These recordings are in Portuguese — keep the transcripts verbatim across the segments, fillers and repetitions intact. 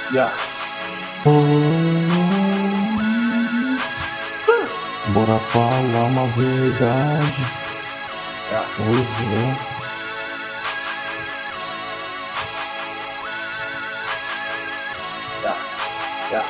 Yeah. Bora falar uma verdade. Yeah. Pois é. Yeah. Yeah.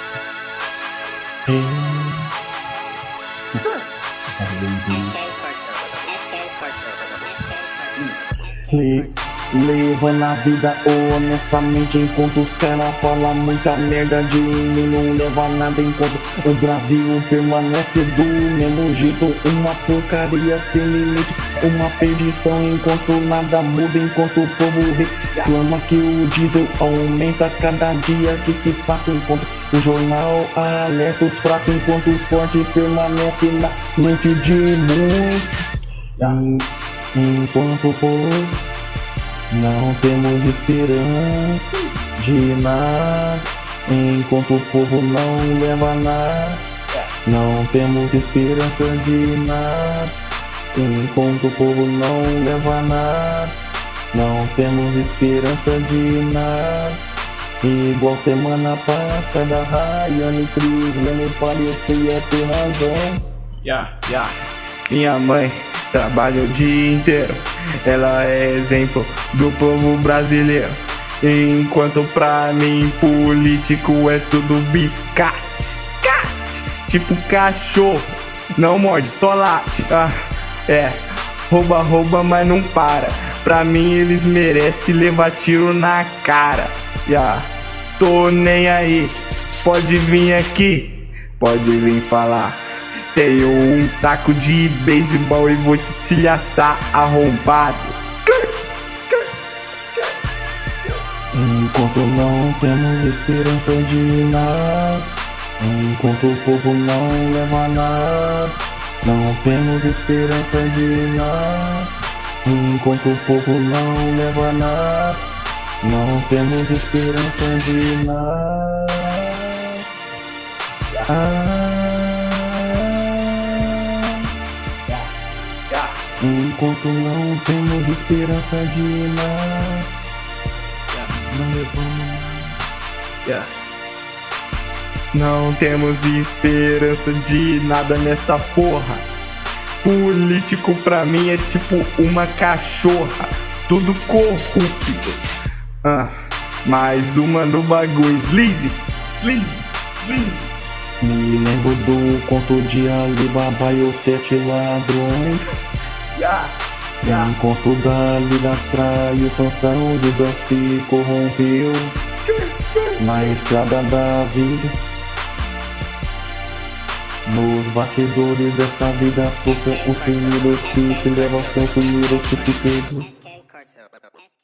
Le Levando a vida honestamente, enquanto os caras falam muita merda de mim, não leva nada em conta. O Brasil permanece do mesmo jeito, uma porcaria sem limite, uma perdição enquanto nada muda, enquanto o povo reclama que o diesel aumenta cada dia que se passa, enquanto o jornal alerta os fracos, enquanto os fortes permanecem na mente de muitos. Enquanto o povo não temos esperança de nada, enquanto o povo não leva nada, não temos esperança de nada, enquanto o povo não leva nada, não temos esperança de nada. Igual semana passada, Rayane Cris, me parecia ter razão. Yeah, yeah. Minha mãe trabalha o dia inteiro, ela é exemplo do povo brasileiro. Enquanto pra mim político é tudo biscate, cate, tipo cachorro, não morde, só late. Ah, é, rouba, rouba, mas não para. Pra mim eles merecem levar tiro na cara. Yeah. Tô nem aí, pode vir aqui, pode vir falar. Tenho um taco de beisebol e vou te estilhaçar arrombado. Enquanto não temos esperança de nada, enquanto o povo não leva nada, não temos esperança de nada, enquanto o povo não leva nada, não temos esperança de nada. Ah, enquanto não temos esperança de nada, não levamos nada. Yeah. Não temos esperança de nada nessa porra. Político pra mim é tipo uma cachorra, tudo corrupto. Ah, mais uma do bagulho. Sleazy, sleazy, sleazy. Me lembro do conto de Alibaba e os sete ladrões. Yeah. Yeah. Enquanto Dalila traiu Sansão, José se corrompeu na estrada da vida. Nos bastidores dessa vida, força os primeiros que se levam, são os primeiros que se perdem.